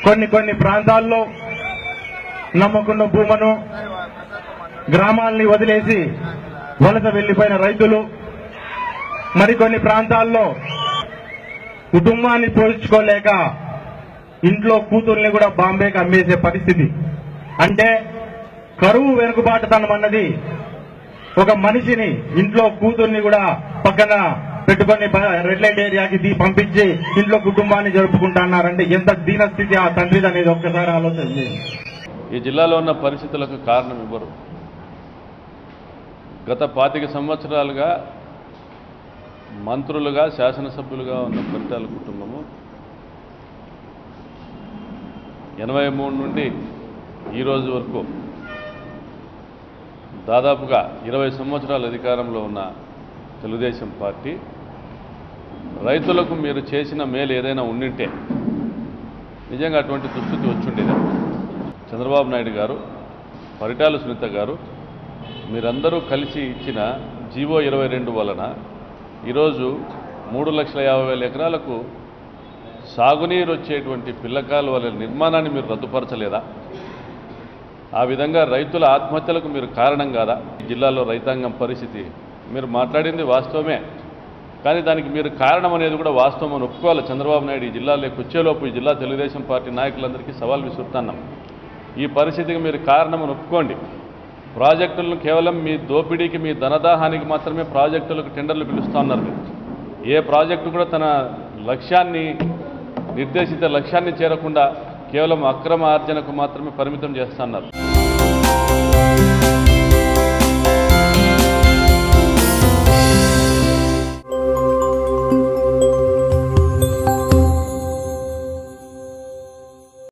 కొన్ని ప్రాంతాల్లో నమ్మకున్న భూమును గ్రామాల్ని వదిలేసి వలస వెళ్లిపోయిన రైతులు, మరికొన్ని ప్రాంతాల్లో కుటుంబాన్ని పోషించుకోలేక ఇంట్లో కూతుర్ని కూడా బాంబేకి అమ్మేసే పరిస్థితి. అంటే కరువు వెనుకబాటుతనం అన్నది ఒక మనిషిని, ఇంట్లో కూతుర్ని కూడా పక్కన పెట్టుకొని రెడ్ లైట్ ఏరియాకి పంపించి ఇంట్లో కుటుంబాన్ని జరుపుకుంటున్నారంటే ఎంత దీనస్థితి ఆ తండ్రిది అనేది ఒక్కసారి ఆలోచించి. ఈ జిల్లాలో ఉన్న పరిస్థితులకు కారణం ఇవ్వరు. గత 25 సంవత్సరాలుగా మంత్రులుగా, శాసనసభ్యులుగా ఉన్న పరిటాల కుటుంబము 83 నుండి ఈ రోజు వరకు దాదాపుగా 20 సంవత్సరాల అధికారంలో ఉన్న తెలుగుదేశం పార్టీ రైతులకు మీరు చేసిన మేలు ఏదైనా ఉండింటే నిజంగా అటువంటి దుస్థితి వచ్చుండేది. చంద్రబాబు నాయుడు గారు, పరిటాల సునీత గారు మీరందరూ కలిసి ఇచ్చిన జీవో 22 వలన ఈరోజు 3,50,000 ఎకరాలకు సాగునీరు వచ్చేటువంటి పిల్లకాలువల నిర్మాణాన్ని మీరు రద్దుపరచలేదా? ఆ విధంగా రైతుల ఆత్మహత్యలకు మీరు కారణం కాదా? జిల్లాలో రైతాంగం పరిస్థితి మీరు మాట్లాడింది వాస్తవమే, కానీ దానికి మీరు కారణం అనేది కూడా వాస్తవం అని ఒప్పుకోవాలి. చంద్రబాబు నాయుడు ఈ జిల్లాలోకి వచ్చేలోపు ఈ జిల్లా తెలుగుదేశం పార్టీ నాయకులందరికీ సవాల్ విసురుతున్నాం. ఈ పరిస్థితికి మీరు కారణమని ఒప్పుకోండి. ప్రాజెక్టులను కేవలం మీ దోపిడీకి, మీ ధనదాహానికి మాత్రమే ప్రాజెక్టులకు టెండర్లు పిలుస్తూ ఉన్నారు. మీరు ఏ ప్రాజెక్టు కూడా తన లక్ష్యాన్ని, నిర్దేశిత లక్ష్యాన్ని చేరకుండా కేవలం అక్రమ ఆర్జనకు మాత్రమే పరిమితం చేస్తున్నారు.